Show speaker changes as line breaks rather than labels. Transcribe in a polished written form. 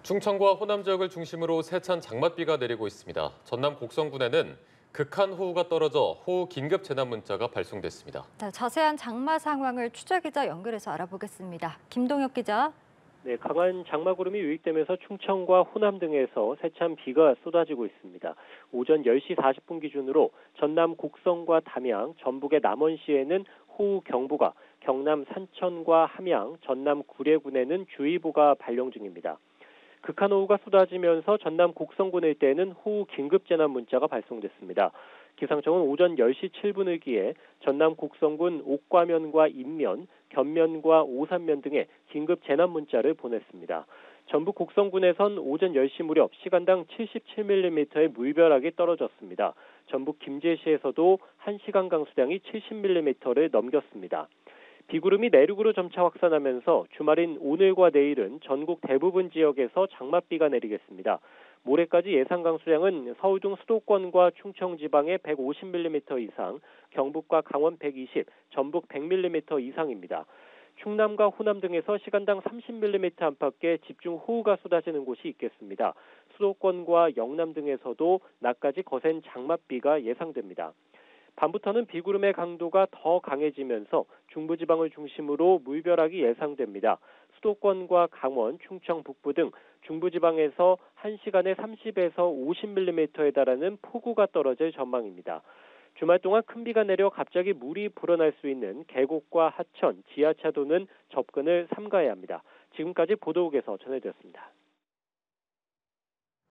충청과 호남 지역을 중심으로 세찬 장맛비가 내리고 있습니다. 전남 곡성군에는 극한 호우가 떨어져 호우 긴급 재난 문자가 발송됐습니다.
자, 자세한 장마 상황을 취재 기자 연결해서 알아보겠습니다. 김동혁 기자.
네, 강한 장마구름이 유입되면서 충청과 호남 등에서 세찬 비가 쏟아지고 있습니다. 오전 10시 40분 기준으로 전남 곡성과 담양, 전북의 남원시에는 호우 경보가, 경남 산천과 함양, 전남 구례군에는 주의보가 발령 중입니다. 극한 호우가 쏟아지면서 전남 곡성군 일대에는 호우 긴급재난 문자가 발송됐습니다. 기상청은 오전 10시 7분을기에 전남 곡성군 옥과면과 인면, 견면과 오산면 등에 긴급 재난 문자를 보냈습니다. 전북 곡성군에선 오전 10시 무렵 시간당 77mm의 물벼락이 떨어졌습니다. 전북 김제시에서도 1시간 강수량이 70mm를 넘겼습니다. 비구름이 내륙으로 점차 확산하면서 주말인 오늘과 내일은 전국 대부분 지역에서 장맛비가 내리겠습니다. 모레까지 예상 강수량은 서울 등 수도권과 충청 지방에 150mm 이상, 경북과 강원 120, 전북 100mm 이상입니다. 충남과 호남 등에서 시간당 30mm 안팎의 집중 호우가 쏟아지는 곳이 있겠습니다. 수도권과 영남 등에서도 낮까지 거센 장맛비가 예상됩니다. 밤부터는 비구름의 강도가 더 강해지면서 중부지방을 중심으로 물벼락이 예상됩니다. 수도권과 강원, 충청 북부 등 중부지방에서 1시간에 30에서 50mm에 달하는 폭우가 떨어질 전망입니다. 주말 동안 큰 비가 내려 갑자기 물이 불어날 수 있는 계곡과 하천, 지하차도는 접근을 삼가해야 합니다. 지금까지 보도국에서 전해드렸습니다.